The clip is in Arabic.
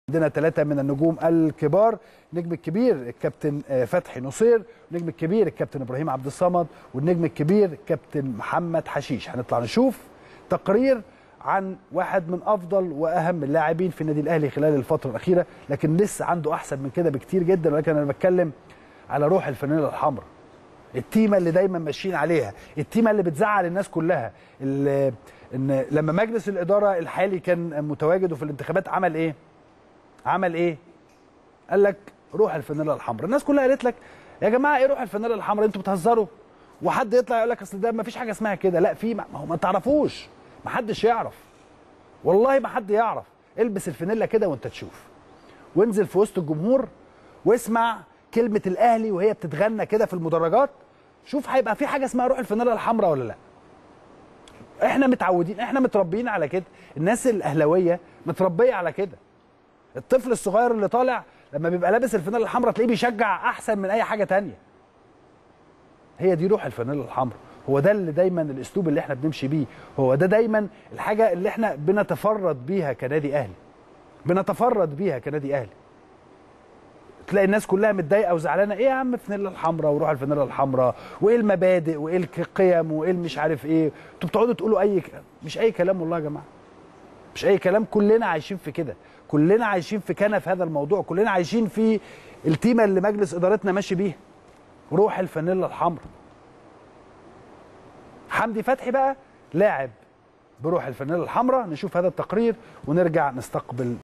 عندنا ثلاثة من النجوم الكبار، النجم الكبير الكابتن فتحي نصير، والنجم الكبير الكابتن ابراهيم عبد الصمد، والنجم الكبير الكابتن محمد حشيش. هنطلع نشوف تقرير عن واحد من افضل واهم اللاعبين في النادي الاهلي خلال الفترة الأخيرة، لكن لسه عنده احسن من كده بكتير جدا، ولكن انا بتكلم على روح الفانيلا الحمراء، التيمة اللي دايما ماشيين عليها، التيمة اللي بتزعل الناس كلها. ان لما مجلس الإدارة الحالي كان متواجد وفي الانتخابات عمل ايه؟ قال لك روح الفانيلا الحمراء. الناس كلها قالت لك يا جماعه ايه روح الفانيلا الحمراء؟ انتوا بتهزروا. وحد يطلع يقول لك اصل ده ما فيش حاجه اسمها كده. لا، في، ما هو ما تعرفوش، ما حدش يعرف، والله ما حد يعرف. البس الفانيلا كده وانت تشوف، وانزل في وسط الجمهور واسمع كلمه الاهلي وهي بتتغنى كده في المدرجات، شوف هيبقى في حاجه اسمها روح الفانيلا الحمراء ولا لا. احنا متعودين، احنا متربيين على كده، الناس الاهلاويه متربيه على كده. الطفل الصغير اللي طالع لما بيبقى لابس الفانيلا الحمراء تلاقيه بيشجع احسن من اي حاجه تانية. هي دي روح الفانيلا الحمراء، هو ده اللي دايما الاسلوب اللي احنا بنمشي بيه، هو ده دايما الحاجه اللي احنا بنتفرد بيها كنادي اهلي، تلاقي الناس كلها متضايقه وزعلانه، ايه يا عم الفانيلا الحمراء وروح الفانيلا الحمراء، وايه المبادئ وايه القيم وايه مش عارف ايه، انتوا بتقعدوا تقولوا مش اي كلام والله يا جماعه، مش اي كلام. كلنا عايشين في كده، كلنا عايشين في كنف هذا الموضوع، كلنا عايشين في التيمه اللي مجلس ادارتنا ماشي بيها، روح الفانيلا الحمراء. حمدي فتحي بقى لاعب بروح الفانيلا الحمراء. نشوف هذا التقرير ونرجع نستقبل